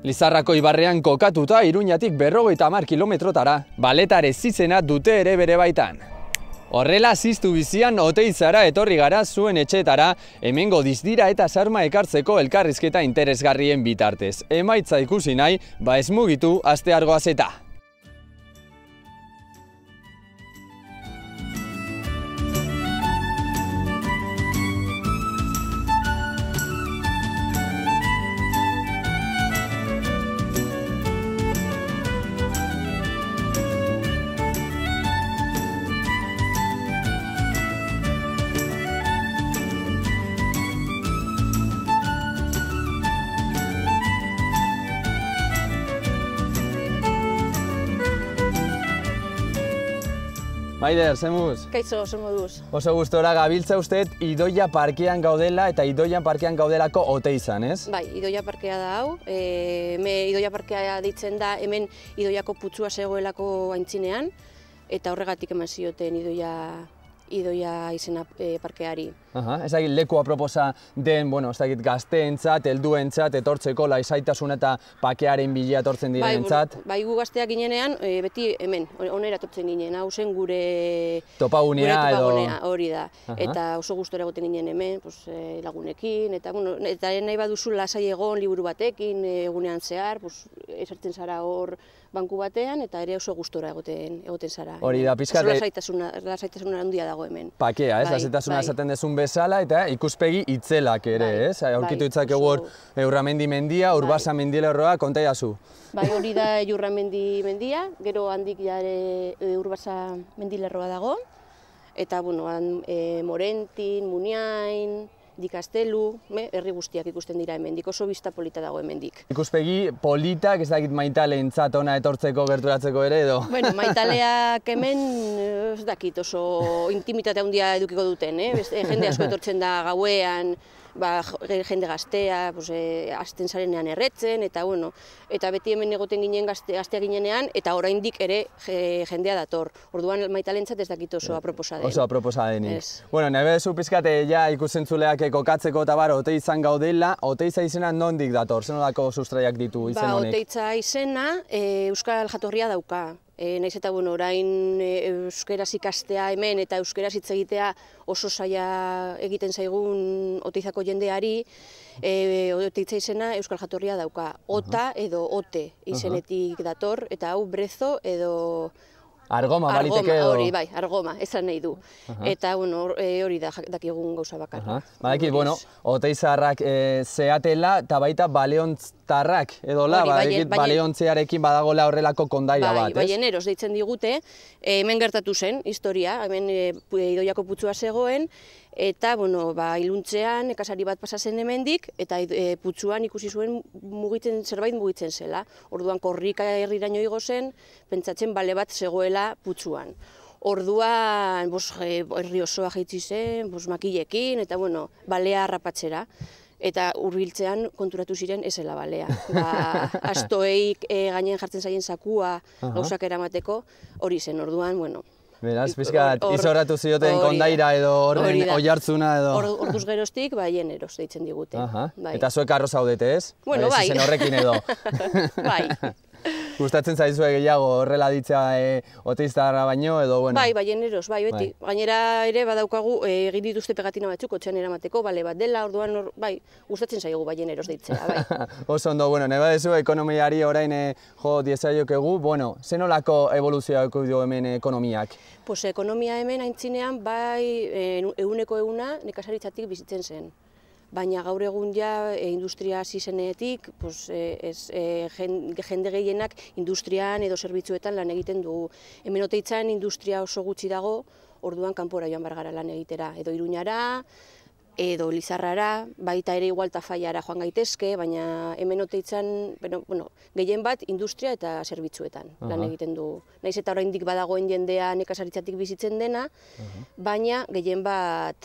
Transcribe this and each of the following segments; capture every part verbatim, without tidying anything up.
Lizarrako ibarrean kokatuta Iruñatik berrogeita hamar kilometrotara, Baletare zizena dute ere bere baitan. Horrela ziztu bizian Oteizara etorri gara zuen etxeetara, hemengo dizdira eta sarma ekartzeko elkarrizketa interesgarrien bitartez. Emaitza ikusi nahi, ba ez mugitu asteargoaz eta. Maider, zemuz? Kaixo, oso moduz. Oso gustora gabiltza usteet Idoia parkean gaudela eta Idoian parkean gaudelako Oteizan, ez? Bai, Idoia parkea da hau. E, me Idoia parkea deitzen da hemen Idoiako putzua zegoelako aintzinean, eta horregatik eman zioten Idoia, Idoia izena e, parkeari. Aha, ez dakit leku aproposa den, bueno, ez dakit gazteentzat, helduentzat, etortzeko laisaitasuna eta pakearen bila etortzen direnentzat. Bai, bai, gu gazteak ginenean, e, beti hemen, onera etortzen ginen, hau zen gure topagunea edo hori da. Aha. Eta oso gustora egoten ginen hemen, pues, e, lagunekin, eta, bueno, eta nahi baduzu lasai egon liburu batekin, egunean zehar, pues, esertzen zara hor banku batean, eta ere oso gustora egoten, egoten zara. Hori da, pizkat... Lasaitasuna, lasaitasuna handia dago hemen. Pakea, ez? Bai, lasaitasuna bai. Esaten dezun bezala, eta ikuspegi itzelak ere, bai, ez? Aurkitu bai, ditzakegu hor Eurramendi mendia, Urbasa bai. mendilerroa, konta jazu. Bai, hori da Eurramendi mendia, gero handik jare Urbasa mendilerroa dago, eta, bueno, han, e, Morentin, Muniain, Dikastelu, herri guztiak ikusten dira hemendik, oso bista polita dago hemendik. Ikuspegi politak, ez dakit maitaleentzat ona etortzeko gerturatzeko ere edo? Bueno, maitaleak hemen, ez dakit, oso intimitate handia edukiko duten, eh? Jende asko etortzen da gauean, ba, jende gaztea, pues, e, azten zarenean erretzen, eta bueno, eta beti hemen egoten ginen gazte, gaztea ginenean, eta oraindik ere je, jendea dator. Orduan maitalentzat ez dakit oso aproposa den. Oso aproposa denik. Ez. Bueno, nahi bezu pizkate ja ikusentzuleak kokatzeko eta bar Oteizan gaudela, Oteiza izena nondik dator? Zer nolako sustraiak ditu izen honek? Ba, Oteiza izena e, euskal jatorria dauka. E, naiz eta bueno, orain e, euskeraz ikastea hemen eta euskeraz hitz egitea oso zaila egiten zaigun Oteizako jendeari, e, Oteiza izena euskal jatorria dauka. Ota edo ote izenetik dator, eta hau brezo edo... Argoma baliteke edo... Hori, bai, argoma, esan nahi du. Eta, bueno, hori da dakigun gauza bakarra. Badakit, bueno, Oteizarrak zeatela eta baita Baleontzarrak edola, badakit Baleontzearekin badagoela horrelako kondaira bat, ez? Bai, Baieneros deitzen digute, hemen gertatu zen historia, hemen Idoiako putzua zegoen, eta, bueno, ba, iluntzean, nekazari bat pasazen hemendik, eta e, putzuan ikusi zuen mugitzen, zerbait mugitzen zela. Orduan, korrika herriraino igo zen, pentsatzen bale bat zegoela putzuan. Orduan, bos, e, herri osoa jaitsi zen, bos, makilekin, eta, bueno, balea harrapatzera. Eta hurbiltzean konturatu ziren ezela balea. Ba, astoeik e, gainen jartzen zaien zakua gauzak eramateko, hori zen, orduan, bueno, beraz, pizkat, izorratu zioten kondaira edo horren oihartzuna edo... Orduz geroztik, Baieneros deitzen digute. Eta zuek arro zaudete, ez? Bueno, bai. Izen horrekin edo. Bai. Gustatzen zaizue gehiago horrela ditzea Oteiztarra baino edo, bueno... Bai, Baieneros, bai, beti. Gainera ere badaukagu egin dituzte pegatina batzuk otxean eramateko, bale bat dela, orduan, bai, gustatzen zaigu Baieneros deitzea, bai. Oso ondo, bueno, nahi badezu ekonomiari orain jo diezaiokegu, bueno, zen nolako evoluzioa du hemen ekonomiak? Pues ekonomia hemen aintzinean, bai, ehuneko ehuna nekazaritzatik bizitzen zen. Baina gaur egun ja industria hasi zenetik, pues, ez, e, jende gehienak industrian edo zerbitzuetan lan egiten dugu. Hemen Oteitzan industria oso gutxi dago, orduan kanpora joan behar gara lan egitera. Edo Iruñara, edo Lizarrara, baita ere igual Tafallara joan gaitezke, baina hemen Oteitzan, bueno, gehien bat industria eta zerbitzuetan lan egiten dugu. Naiz eta oraindik badagoen jendea nekazaritzatik bizitzen dena, baina gehien bat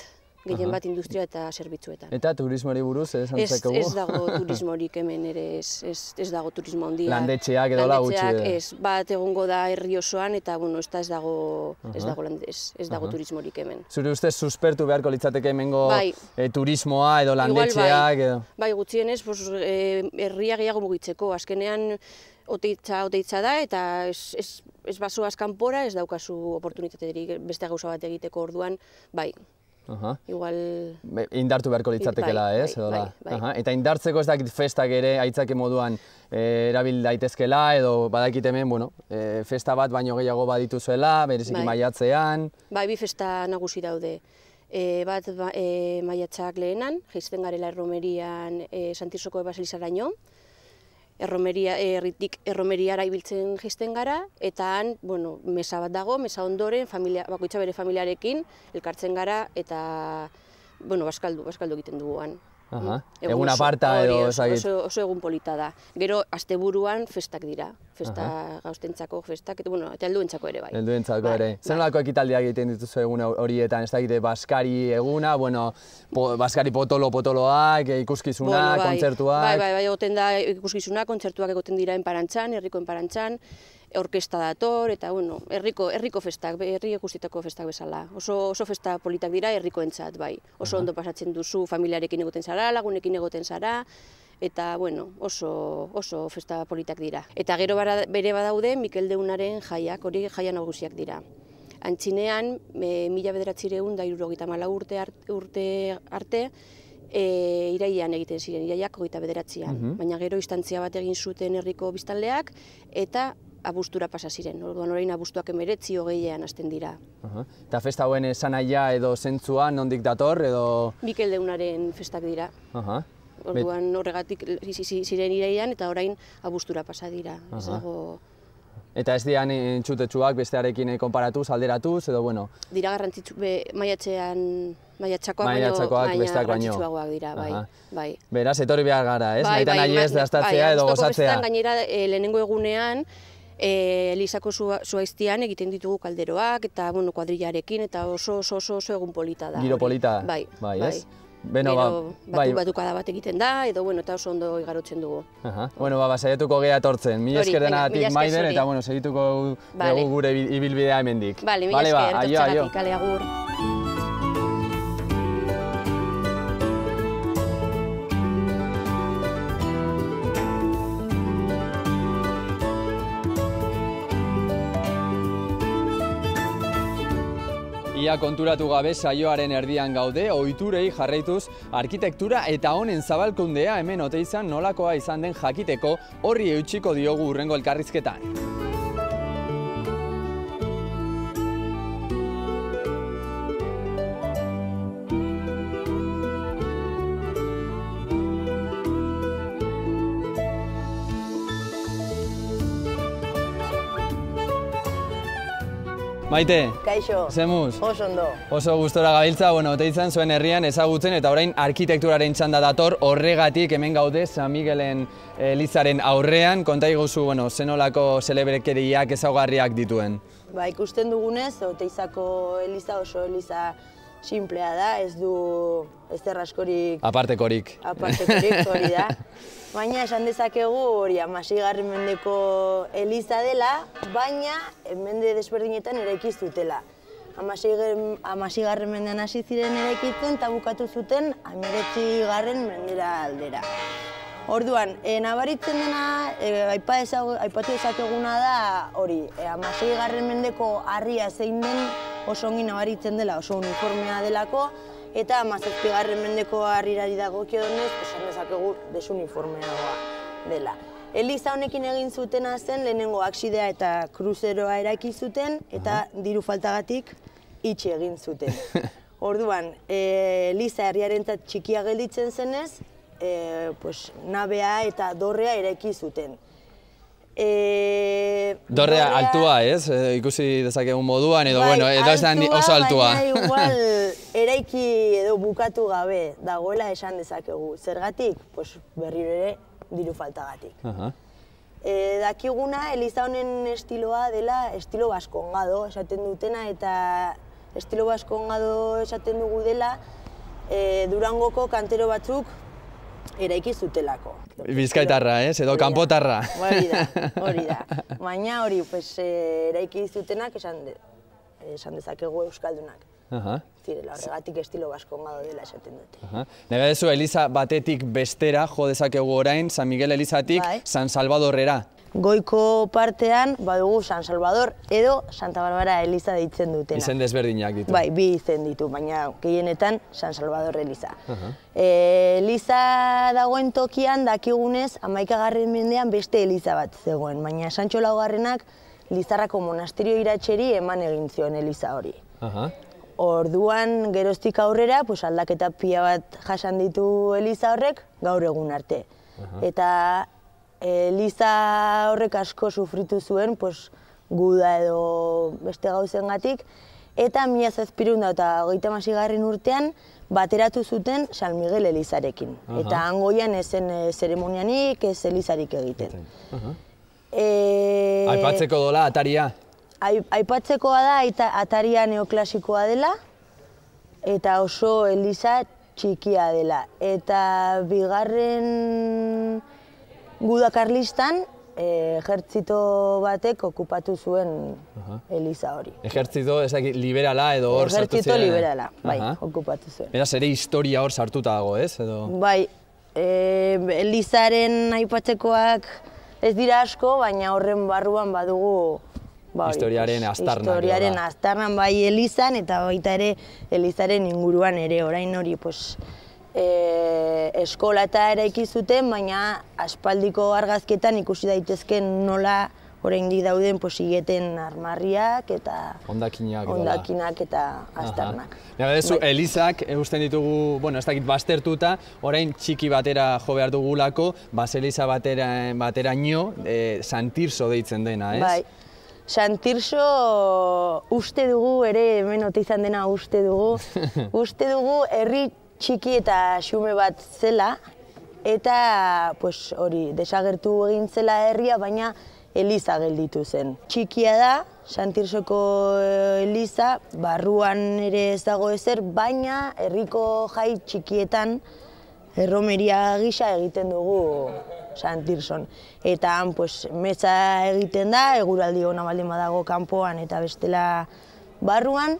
gehien bat industria eta zerbitzuetan. Eta turismori buruz, esan Ez, zekegu? ez dago turismorik hemen ere, ez, ez, ez dago turismo handia. Landetxeak edo la gutxi. Landetxeak, ez, bat egongo da herri osoan eta, bueno, ez, da ez dago, ez dago, ez, ez dago Aha. turismorik hemen. Zure ustez suspertu beharko litzateke hemengo Bai. eh, turismoa edo Igual landetxeak edo... bai, bai, gutxienez, pues, eh, herria gehiago mugitzeko, azkenean oteitza, oteitza da, eta ez, ez, ez basoaz kanpora, ez daukazu oportunitaterik beste gauza bat egiteko orduan, bai, Aha. igual... Be- Indartu beharko litzatekela, Bai, ez? bai, Edo da? bai, bai. Aha. Eta indartzeko ez dakit festak ere aitzake moduan eh, erabil daitezkela, edo badakit hemen, bueno, eh, festa bat baino gehiago badituzuela, bereziki Bai. maiatzean. Bai, bi festa nagusi daude. E, bat ba, e, maiatzak lehenan, jaisten garela erromerian e, Santirsoko Baselizaraino, erromeria, erritik erromeriara ibiltzen jaisten gara, eta han, bueno, mesa bat dago, mesa ondoren, familia, bakoitza bere familiarekin, elkartzen gara, eta, bueno, baskaldu, baskaldu egiten dugu han. Aha. Egun Egun oso- aparta hori, edo oso, ezagit. oso, oso egun polita da. Gero, asteburuan festak dira, festa gauztentzako festak, eta, bueno, eta helduentzako ere bai. Helduentzako Bai, ere. Zer bai. nolako ekitaldiak egiten dituzu egun horietan, ez dakite Baskari eguna, bueno, po, Baskari potolo potoloak, eh, ikuskizunak, Bueno, bai, kontzertuak. Bai, bai, bai, egoten da ikuskizunak, kontzertuak egoten dira enparantzan, herriko enparantzan, orkesta dator, eta, bueno, herriko, herriko festak, herri guztietako festak bezala. Oso, oso festa politak dira herrikoentzat, bai. Oso ondo pasatzen duzu, familiarekin egoten zara, lagunekin egoten zara, eta, bueno, oso, oso festa politak dira. Eta gero bara, bere badaude Mikel Deunaren jaiak, hori jaia nagusiak dira. Antzinean, e, mila bederatzireun da hirurogeita hamalau urte, art- urte arte, e, irailean egiten ziren, iraiak hogeita bederatzian. Baina gero instantzia bat egin zuten herriko biztanleak, eta abuztura pasa ziren. Orduan orain abuztuak emeretzi hogeian hasten dira. Aha. Eta festa hauen esanahia edo zentzua nondik dator edo... Mikel Deunaren festak dira. Aha. Orduan horregatik zi- zi- ziren irailean eta orain abuztura pasa dira. Ez Aha. dago... Eta ez dian entzutetsuak bestearekin konparatuz, alderatuz, edo bueno... Dira garrantzitsu, be, maiatzean, maiatzakoak baino, Maiatzakoak baina besteak baino. garrantzitsuagoak dira, bai. Aha. bai. Beraz, etorri behar gara, ez? Bai, Nahitan bai, nahi ez bai, dastatzea bai, edo abuztuko gozatzea. festetan gainera e, lehenengo egunean, e, Elizako zuaiztian egiten ditugu kalderoak, eta, bueno, kuadrillarekin, eta oso oso oso, oso egun polita da. Giro hori. polita, Bai, bai, bai. ez? Beno, Gero, ba, batu, bai. batukada bat egiten da, edo, bueno, eta oso ondo igarotzen dugu. Aha. Bueno, ba, saiatuko gea etortzen. Mila Hori, esker venga, denagatik mila esker Maiden, zuri. eta, bueno, segituko Vale. dugu gure ibil- ibilbidea hemendik. Bale, mila Bale, ba, esker, aio, aio. etortzeagatik, kale agur. Ia konturatu gabe saioaren erdian gaude, ohiturei jarraituz arkitektura eta honen zabalkundea hemen Oteizan nolakoa izan den jakiteko horri eutsiko diogu hurrengo elkarrizketan. Maite, Kaixo, zemuz? oso ondo. Oso gustora gabiltza, bueno, Oteizan zuen herrian ezagutzen eta orain arkitekturaren txanda dator, horregatik hemen gaude San Miguelen elizaren aurrean, konta iguzu, bueno, zenolako zelebrekeriak ezaugarriak dituen. Ba, ikusten dugunez, Oteizako eliza oso eliza simplea da, ez du ezer askorik Apartekorik. apartekorik hori da. Baina esan dezakegu hori hamaseigarren mendeko eliza dela, baina mende desberdinetan eraikiz dutela. Hamaseigarren mendean hasi ziren eraikitzen eta bukatu zuten hemeretzigarren mendera aldera. Orduan, e, nabaritzen dena, e, aipa ezagu, aipatu dezakeguna da hori, e, hamaseigarren mendeko harria zein den oso ongi nabaritzen dela, oso uniformea delako, eta hamazazpigarren mendeko harrirari dagokionez, esan dezakegu desuniformeagoa dela. Eliza honekin egin zutena zen lehenengo aksidea eta kruzeroa eraiki zuten, eta diru faltagatik itxi egin zuten. Orduan, e, Eliza herriarentzat txikia gelditzen zenez, e, pues, nabea eta dorrea eraiki zuten. E, Dorrea altua, ez? E, ikusi dezakegun moduan, edo, bueno, edo ez da handi- oso altua. Baina igual eraiki edo bukatu gabe dagoela esan dezakegu. Zergatik? Pues, berriro ere diru faltagatik. Aha. E, dakiguna, eliza honen estiloa dela estilo baskongado esaten dutena, eta estilo baskongado esaten dugu dela, e, Durangoko kantero batzuk eraiki zutelako. Bizkaitarra, ez? Edo kanpotarra. Hori da, hori da. Baina hori, pues, e, eraiki zutenak esan, de, esan dezakegu euskaldunak. Aha. Zirela, horregatik estilo baskonga dela esaten dute. Aha. Nahi baduzu, eliza batetik bestera jo dezakegu orain, San Miguel elizatik Bai. San Salvadorrera. Goiko partean badugu San Salvador edo Santa Barbara eliza deitzen dutena. Izen desberdinak ditu. Bai, bi izen ditu, baina gehienetan San Salvador eliza. Aha. E, eliza dagoen tokian dakigunez hamaikagarren mendean beste eliza bat zegoen, baina Santxo laugarrenak Lizarrako monasterio iratxeri eman egin zion eliza hori. Aha. Orduan, geroztik aurrera, pues, aldaketa pila bat jasan ditu eliza horrek gaur egun arte. Aha. Eta eliza horrek asko sufritu zuen, pues, guda edo beste gauzengatik, eta mila zazpiehun eta hogeita hamaseigarren urtean bateratu zuten San Miguel elizarekin. Aha. Eta hangoian ez zen eh, zeremonianik, ez elizarik egiten. Aha. E... Aipatzeko dola ataria. Ai- Aipatzekoa da aita- ataria neoklasikoa dela eta oso eliza txikia dela. Eta bigarren guda karlistan eh, ejertzito batek okupatu zuen Aha. eliza hori. Ejertzito, ez dakit, liberala edo hor sartu Ejertzito ziren. liberala, bai, Aha. okupatu zuen. Beraz, ere historia hor sartuta dago, ez? Edo... Bai, eh, elizaren aipatzekoak ez dira asko, baina horren barruan badugu ba, hori, Historiaren pues, aztarnak edo Historiaren da. aztarnan bai elizan eta baita ere elizaren inguruan ere orain hori pues, e, eskola eta eraiki zuten, baina aspaldiko argazkietan ikusi daitezke nola oraindik dauden pues, higeten armarriak eta Hondakinak edo da. hondakinak eta aztarnak. Ja, badezu, Bai. elizak eusten ditugu, bueno, ez dakit baztertuta, orain txiki batera jo behar dugulako, baseliza batera, bateraino, e, San Tirso deitzen dena, ez? Bai. San Tirso uste dugu, ere hemen ote izan dena uste dugu, uste dugu herri txiki eta xume bat zela, eta pues, hori desagertu egin zela herria, baina eliza gelditu zen. Txikia da, San Tirsoko eliza, barruan ere ez dago ezer, baina herriko jai txikietan erromeria gisa egiten dugu San Tirson. Eta han pues, meza egiten da, eguraldi ona baldin badago kanpoan eta bestela barruan.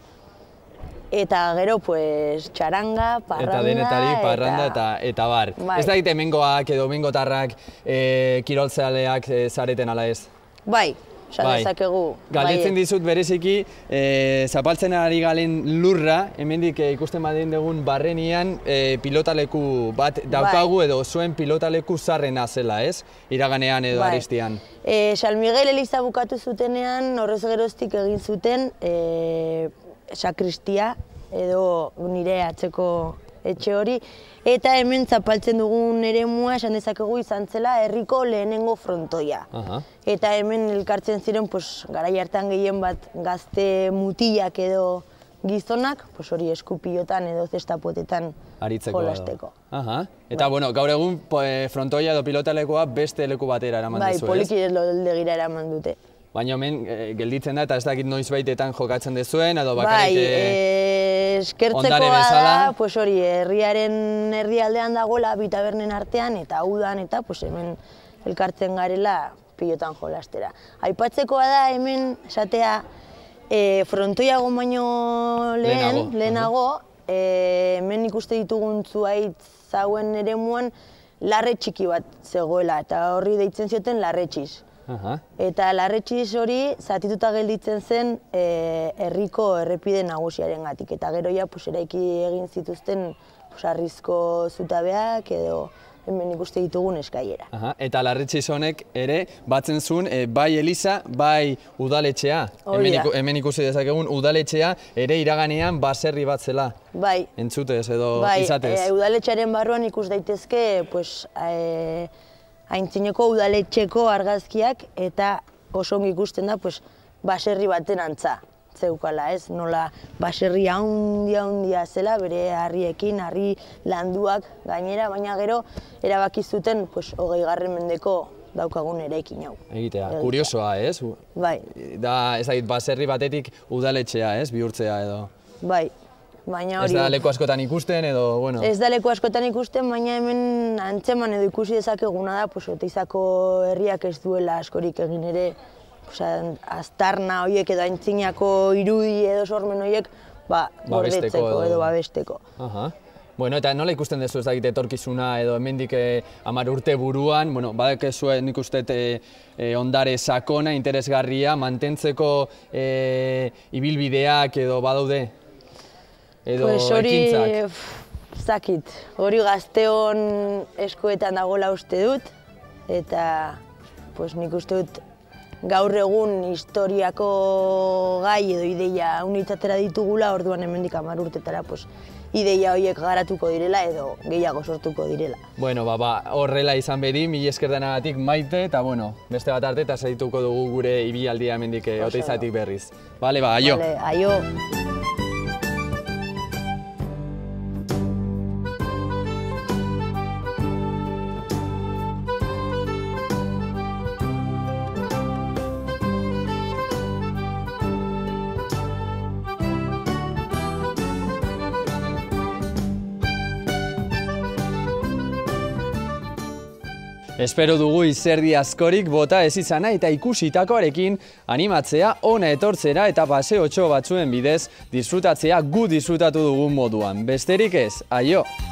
Eta gero pues, txaranga, parranda, Eta denetari parranda eta, eta bar. Bai. Ez dakit hemengoak edo hemengotarrak e, kiroltzaleak e, zareten ala ez? Bai, esan Bai. dezakegu. Galdetzen bai. dizut bereziki, e, zapaltzen ari galen lurra, hemendik e, ikusten badien dugun barrenian e, pilotaleku bat daukagu edo zuen pilotaleku zarrena zela, ez? Iraganean edo Bai. Aristian. E, San Miguel eliza bukatu zutenean, horrez geroztik egin zuten e, sakristia edo nire atzeko etxe hori, eta hemen zapaltzen dugun eremua esan dezakegu izan zela herriko lehenengo frontoia. Aha. Eta hemen elkartzen ziren pues, garai hartan gehien bat gazte mutilak edo gizonak, pues, hori eskupilotan edo zestapotetan Aritzeko edo. jolasteko. Aha. Eta, bueno, gaur egun po, e, frontoia edo pilotalekoa beste leku batera eraman Bai, duzu, ez? poliki loldegira eraman dute. Baina hemen e, gelditzen da eta ez dakit noiz baitetan jokatzen dezuen edo Bai, bakarrik e, e, ondare eskertzekoa bezala. da, pues hori, herriaren herrialdean dagoela bi tabernen artean eta udan eta pues hemen elkartzen garela pilotan jolastera. Aipatzekoa da hemen esatea e, frontoiago baino lehen, Lehenago. lehenago, e, hemen ikuste ditugun zuaitz zauen eremuan larre txiki bat zegoela eta horri deitzen zioten larretxiz. Aha. Eta larretxiz hori zatituta gelditzen zen e, herriko errepide nagusiarengatik. Eta gero ja pues, eraiki egin zituzten pues, harrizko zutabeak edo hemen ikuste ditugun eskaiera. Aha. Eta Larretxiz honek ere batzen zuen e, bai eliza, bai udaletxea. Hori Hemen, da. iku, hemen ikusi dezakegun udaletxea ere iraganean baserri bat zela. Bai, Entzutez edo bai izatez. e, udaletxearen barruan ikus daitezke pues, e, aintzineko udaletxeko argazkiak eta oso ongi ikusten da pues, baserri baten antza zeukala, ez? Nola baserri handia handia zela bere harriekin, harri landuak gainera, baina gero erabaki zuten pues, hogeigarren mendeko daukagun eraikin hau. Egitea, Egitea. kuriosoa, ez? Bai, Da, ez dakit, baserri batetik udaletxea, ez? Bihurtzea edo. bai. baina Ez hori... da leku askotan ikusten edo, bueno... Ez da leku askotan ikusten, baina hemen antzeman edo ikusi dezakeguna da, pues, Oteizako herriak ez duela askorik egin ere, osea, aztarna horiek edo aintzinako irudi edo sormen horiek, ba, gordetzeko edo babesteko. Aha. Bueno, eta nola ikusten duzu ez dakit etorkizuna edo hemendik hamar urte buruan, bueno, badakezue nik uste ondare sakona, interesgarria, mantentzeko ibilbideak edo badaude? Edo ekintzak? Zakit, hori gazteon eskuetan dagoela uste dut, eta nik uste dut gaur egun historiako gai edo ideia unitatera ditugula, orduan hemendik hamar urtetara ideia horiek garatuko direla edo gehiago sortuko direla. Bueno, ba, horrela izan bedi, mila esker denagatik Maite, eta bueno, beste bat arte eta zaituko dugu gure ibilaldia hemendik Oteizatik berriz. Bale, ba, aio! Bale, aio! Espero dugu izerdi askorik bota ez izana eta ikusitakoarekin animatzea ona etortzera eta paseotxo batzuen bidez disfrutatzea gu disfrutatu dugun moduan. Besterik ez, aio!